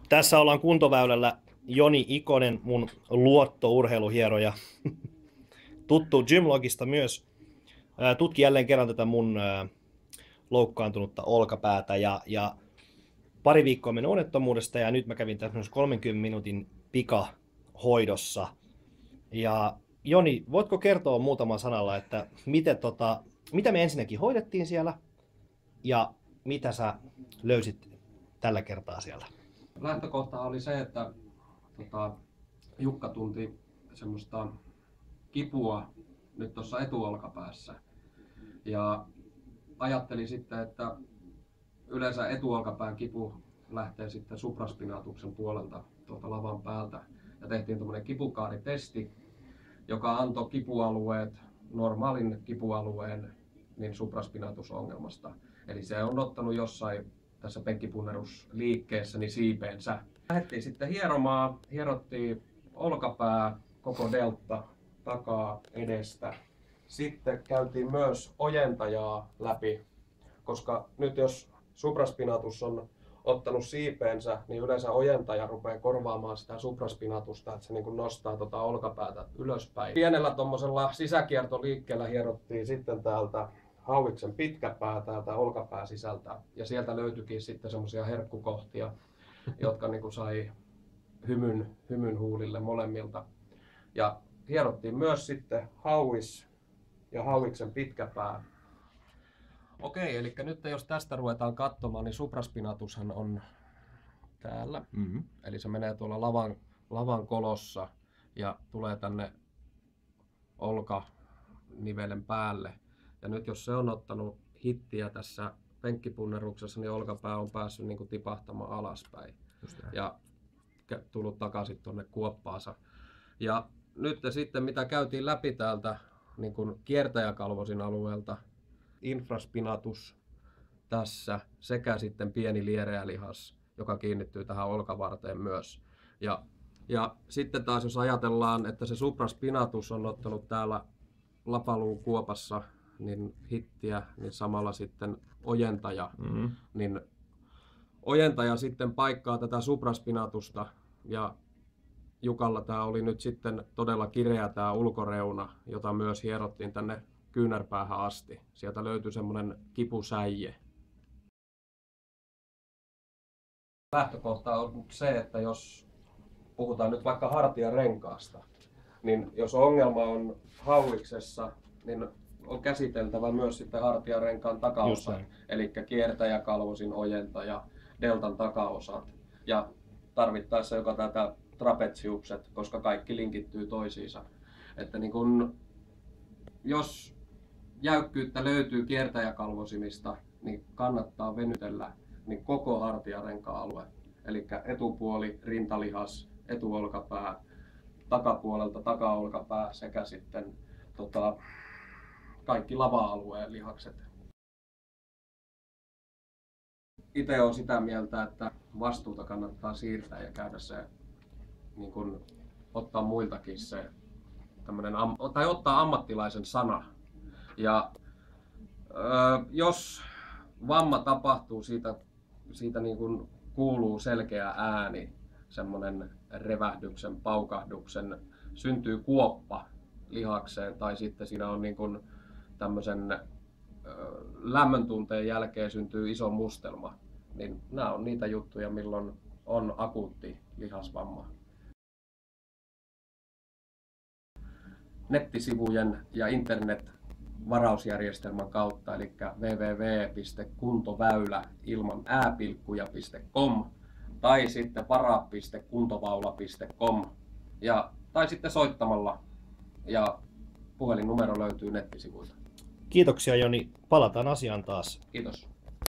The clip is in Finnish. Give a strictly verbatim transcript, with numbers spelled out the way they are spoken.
Tässä ollaan kuntoväylällä. Joni Ikonen, mun luottourheiluhieroja. Tuttu Gymlogista myös. Tutki jälleen kerran tätä mun loukkaantunutta olkapäätä. Ja, ja pari viikkoa meni onnettomuudesta ja nyt mä kävin tässä kolmenkymmenen minuutin pikahoidossa. Ja Joni, voitko kertoa muutaman sanalla, että miten, tota, mitä me ensinnäkin hoidettiin siellä ja mitä sä löysit tällä kertaa siellä? Lähtökohta oli se, että tota, Jukka tunti semmoista kipua nyt tuossa etuolkapäässä. Ja ajattelin sitten, että yleensä etuolkapään kipu lähtee sitten supraspinaatuksen puolelta tuolta lavan päältä. Ja tehtiin tuommoinen kipukaaritesti, joka antoi kipualueet, normaalin kipualueen niin supraspinaatusongelmasta. Eli se on ottanut jossain tässä penkkipunnerusliikkeessä niin siipeensä. Lähdettiin sitten hieromaan, hierottiin olkapää, koko delta, takaa, edestä. Sitten käytiin myös ojentajaa läpi, koska nyt jos supraspinaatus on ottanut siipeensä, niin yleensä ojentaja rupeaa korvaamaan sitä supraspinaatusta, että se niin kuin nostaa tuota olkapäätä ylöspäin. Pienellä tuommoisella sisäkiertoliikkeellä hierottiin sitten täältä hauiksen pitkä pää täältä olkapää sisältä ja sieltä löytyikin sitten semmoisia herkkukohtia, jotka niin kuin sai hymyn, hymyn huulille molemmilta. Ja hierottiin myös sitten hauis ja hauiksen pitkä pää. Okei, eli nyt jos tästä ruvetaan katsomaan, niin supraspinaatushan on täällä. Mm-hmm. Eli se menee tuolla lavan, lavan kolossa ja tulee tänne olkanivelen päälle. Ja nyt jos se on ottanut hittiä tässä penkkipunneruksessa, niin olkapää on päässyt niin kuin tipahtamaan alaspäin. Ja tullut takaisin tuonne kuoppaansa. Ja nyt sitten mitä käytiin läpi täältä niin kuin kiertäjäkalvosin alueelta, infraspinatus tässä sekä sitten pieni liereä lihas, joka kiinnittyy tähän olkavarteen myös. Ja, ja sitten taas jos ajatellaan, että se supraspinatus on ottanut täällä lapaluun kuopassa niin hittiä, niin samalla sitten ojentaja, mm-hmm. niin ojentaja sitten paikkaa tätä supraspinatusta ja Jukalla tämä oli nyt sitten todella kireä tämä ulkoreuna, jota myös hierottiin tänne kyynärpäähän asti. Sieltä löytyi semmoinen kipusäie. Lähtökohta on se, että jos puhutaan nyt vaikka hartiarenkaasta, niin jos ongelma on hauiksessa, niin on käsiteltävä myös sitten hartiarenkaan takaosa, eli kiertäjäkalvosin ojentaja, deltan takaosat ja tarvittaessa joka tätä trapetsiukset, koska kaikki linkittyy toisiinsa. Että niin kun, jos jäykkyyttä löytyy kiertäjäkalvosimista, niin kannattaa venytellä niin koko hartiarenka-alue. Eli etupuoli, rintalihas, etuolkapää, takapuolelta takaolkapää sekä sitten tota, kaikki lava-alueen lihakset. Itse olen sitä mieltä, että vastuuta kannattaa siirtää ja käydä se, niin kun, ottaa muiltakin se, tai ottaa ammattilaisen sana. Ja ö, jos vamma tapahtuu, siitä, siitä niin kun kuuluu selkeä ääni, semmoinen revähdyksen, paukahduksen, syntyy kuoppa lihakseen tai sitten siinä on niin kun tämmöisen ö, lämmöntunteen jälkeen syntyy iso mustelma, niin nämä on niitä juttuja, milloin on akuutti lihasvamma. Nettisivujen ja internet-varausjärjestelmän kautta, eli double-u double-u double-u piste kuntoväylä ilman ääpilkkuja piste com tai sitten vara piste kuntovaula piste com ja, tai sitten soittamalla ja puhelinnumero löytyy nettisivuilta. Kiitoksia Joni, palataan asiaan taas. Kiitos.